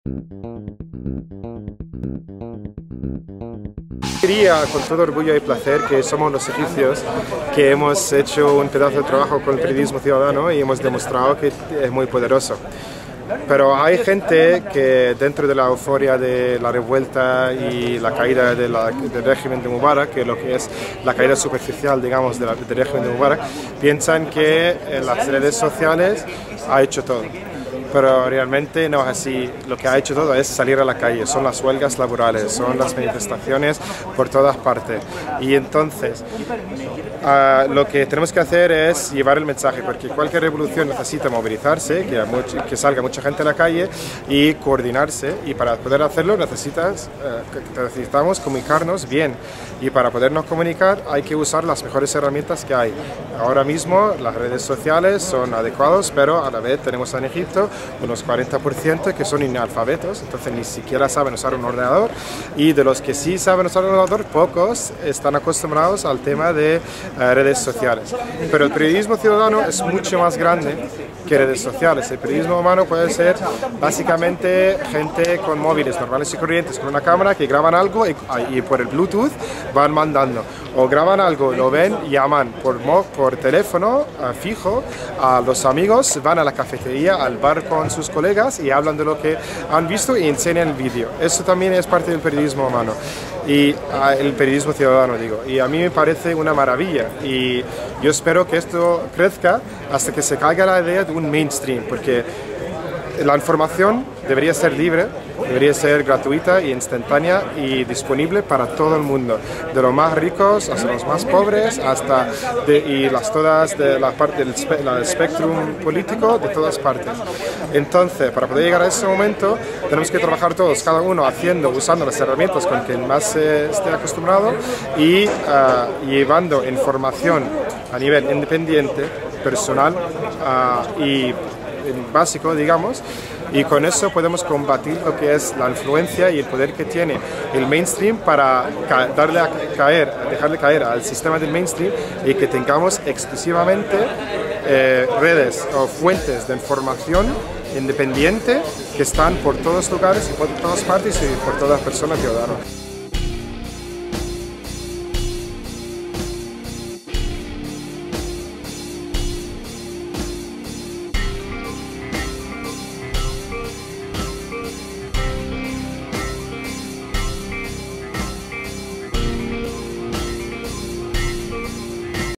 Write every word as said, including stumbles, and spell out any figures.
Diría con todo orgullo y placer que somos los egipcios que hemos hecho un pedazo de trabajo con el periodismo ciudadano y hemos demostrado que es muy poderoso. Pero hay gente que dentro de la euforia de la revuelta y la caída de la, del régimen de Mubarak, que lo que es la caída superficial, digamos, de la, del régimen de Mubarak, piensan que en las redes sociales ha hecho todo. Pero realmente no es así. Lo que ha hecho todo es salir a la calle, son las huelgas laborales, son las manifestaciones por todas partes. Y entonces, uh, lo que tenemos que hacer es llevar el mensaje, porque cualquier revolución necesita movilizarse, que, mucho, que salga mucha gente a la calle y coordinarse, y para poder hacerlo necesitas, uh, necesitamos comunicarnos bien, y para podernos comunicar hay que usar las mejores herramientas que hay. Ahora mismo las redes sociales son adecuadas, pero a la vez tenemos en Egipto unos cuarenta por ciento que son analfabetos, entonces ni siquiera saben usar un ordenador, y de los que sí saben usar un ordenador, pocos están acostumbrados al tema de uh, redes sociales. Pero el periodismo ciudadano es mucho más grande que redes sociales. El periodismo humano puede ser básicamente gente con móviles normales y corrientes, con una cámara que graban algo y, y por el Bluetooth van mandando, o graban algo, lo ven, llaman por, por teléfono uh, fijo a los amigos, van a la cafetería, al bar con sus colegas y hablan de lo que han visto y enseñan el vídeo. Eso también es parte del periodismo humano y uh, el periodismo ciudadano, digo, y a mí me parece una maravilla, y yo espero que esto crezca hasta que se caiga la idea de un mainstream, porque la información debería ser libre, debería ser gratuita y instantánea y disponible para todo el mundo, de los más ricos hasta los más pobres, hasta de, y las todas de la parte del spe, la espectro político de todas partes. Entonces, para poder llegar a ese momento, tenemos que trabajar todos, cada uno haciendo, usando las herramientas con que más se esté acostumbrado y uh, llevando información a nivel independiente, personal uh, y básico, digamos, y con eso podemos combatir lo que es la influencia y el poder que tiene el mainstream para darle a caer, dejarle caer al sistema del mainstream, y que tengamos exclusivamente eh, redes o fuentes de información independiente que están por todos lugares y por todas partes y por todas personas ciudadanas.